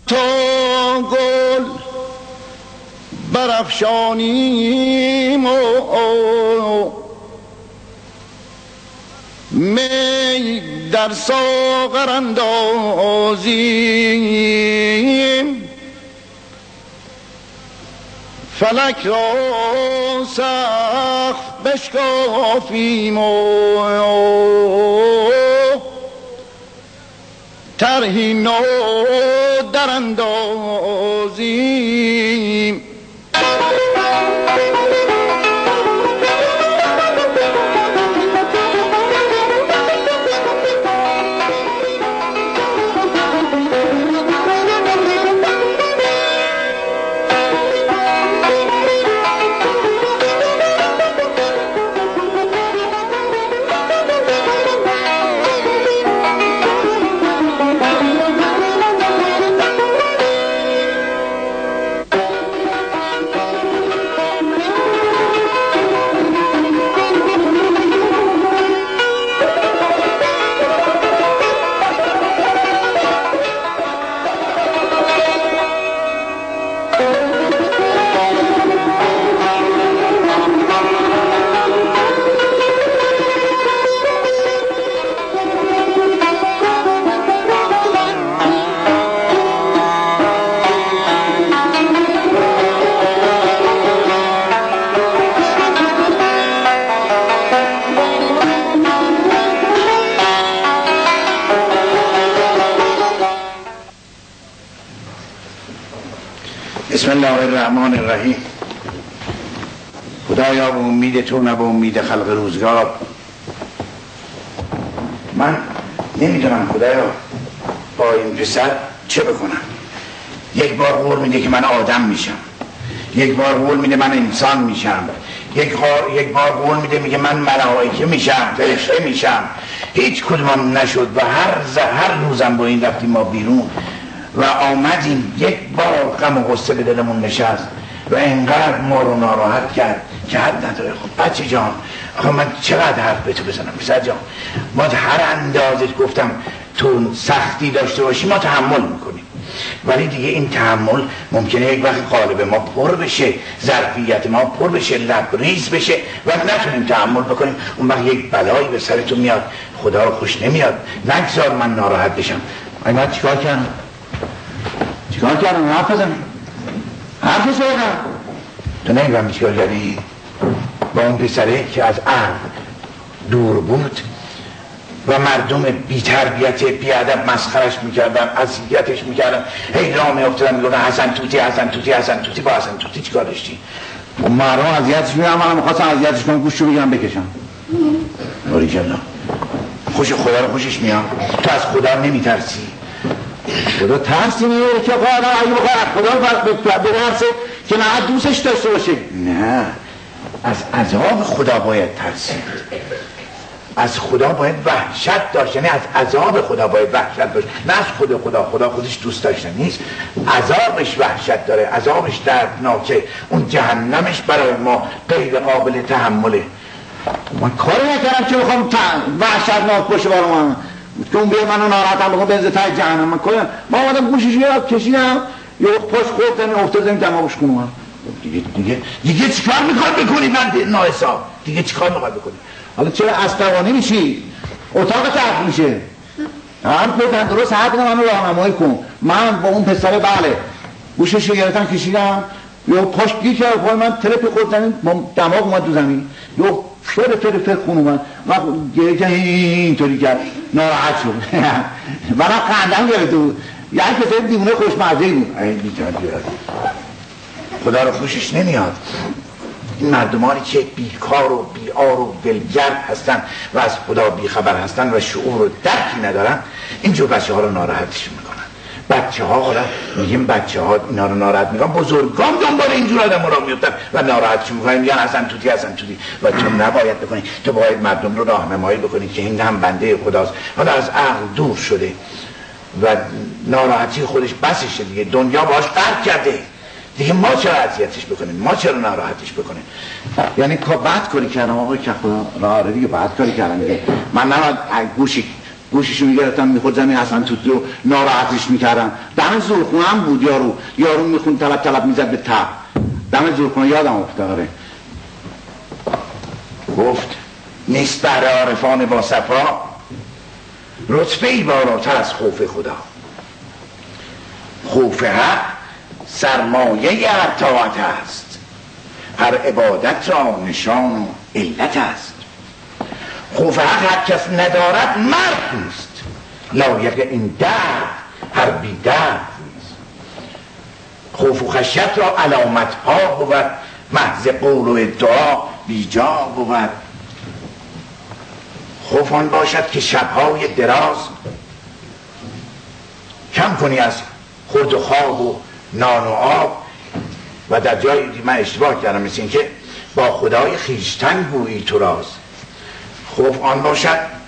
تا گل برافشانیم و می در ساغر اندازیم، فلک را سقف بشکافیم و طرحی نو در اندازیم. بسم الله الرحمن الرحیم. خدایا به امید تو نه به امید خلق روزگار. من نمیدونم خدایا با این پسر چه بکنم. یک بار قول میده که من آدم میشم، یک بار قول میده من انسان میشم، یک بار قول میده میگه من ملائکه میشم، فرشته میشم. هیچ کدوم نشد و هر روزم با این رفتیم ما بیرون و آمدیم یک بار غم و غصه به دلمون نشست و انقدر ما رو ناراحت کرد که حد نداره. خب بچه جان، آخه من چقدر حرف به تو بزنم پسر جان؟ ما هر اندازه گفتم تو سختی داشته باشی ما تحمل میکنیم، ولی دیگه این تحمل ممکنه یک وقت قالب ما پر بشه، ظرفیت ما پر بشه، لبریز بشه و نتونیم تحمل بکنیم. اون وقت یک بلایی به سر تو میاد، خدا رو خوش نمیاد. نگذار من ناراحت بشم. من چیکار کردم؟ حرف بزنم، حرف بزنم. تو نمیدونم چیکار کردی با اون پسره که از عقل دور بود و مردم بی تربیت بی ادب مسخرش میکردن، اذیتش میکردن، هی راه میافتادن میگفتن حسن توتی حسن توتی حسن توتی. با حسن توتی چیکار داشتی؟ مردم اذیتش میکردن، منم میخواستم اذیتش کنم، گوشو بگیرم بکشم. باریکلا. خوش خدا رو خوشش میاد. تو از خدا نمیترسی؟ خدا ترسی نمیاره که آدم اگه بخواد خدا برسه که نه دوستش داشته باشه. نه، از عذاب خدا باید ترسید، از خدا باید وحشت داشت، یعنی از عذاب خدا باید وحشت داشت، نه از خدا خودش دوست داشتن نیست، عذابش وحشت داره، عذابش دردناکه، اون جهنمش برای ما غیر قابل تحمله. من کاری نکردم که بخوام وحشتناک باشه برای من که اون بیاد منو ناراحتم بخوام بنزه ته جهنم. من کاری ما آمدم گوشش رو کشیدم یه پاش خورد افتاد زمین دماغش خون. دیگه چیکار میخواد بکنی بنده ناحساب؟ دیگه چیکار میخواد بکنی؟ حالا چرا عصبانی میشی؟ اتاق تحت میشه. هم بودن درست حد منو راهنمایی کن. من با اون پسر بله گوشش رو گرفتم کشیدم یه پاش گیر کرد پای من ترپ خورد زمین، دماغ اومد تو زمین، یه فر خون اومد. من گریه اینطوری کرد، ناراحت شد. منم خندم گرفت بود. یعنی پسر دیونه خوشمزه‌ای بود. این بی‌تربیت خدا رو خوشش نمیاد. این مردمانی که بیکار و بیار و ولگرد هستن و از خدا بیخبر هستن و شعور و درکی ندارن، اینجور بچه ها رو ناراحتش میکنن. بچه ها حالا میگیم بچه ها اینا رو ناراحت میکنن، بزرگان دنبال اینجور آدم را میفتن و ناراحتش میکنن، میگن حسن توتی و تو نباید بکنی. تو باید مردم رو راهنمایی بکنی که این هم بنده خداست، حالا از عقل دور شده و ناراحتی خودش بسشه دیگه، دنیا باهاش قهر کرده دیگه. ما چرا اذیتش بکنیم؟ ما چرا ناراحتش بکنیم؟ یعنی که بد کاری کردم آقای که خدا راه دیگه، بد کاری کردم دیگه. من نباید گوشی گوششو میگرفتن میخورد زمین حسن توتی رو ناراحتش میکردن. دم زورخونه هم بود یارو میخوند طلب میزد به تب. دم زورخونه یادم افتاره. گفت نیست بهر عارفان با صفا رتبه ای بالاتر از خوف خدا. خوف حق سرمایه هر طاعت است، هر عبادت را نشان و علت است. خوف حق هر کس ندارد مرد نیست، لایق این درد هر بی درد نیست. خوف و خشیت را علامت ها بود، محض قول و ادعا بیجا بود. خوف آن باشد که شبهای دراز کم کنی از خورد و خواب و نان و آب و در جایی من اشتباه کردم مثل این که با خدای خیشتن گویی تو راز. خوف آن باشد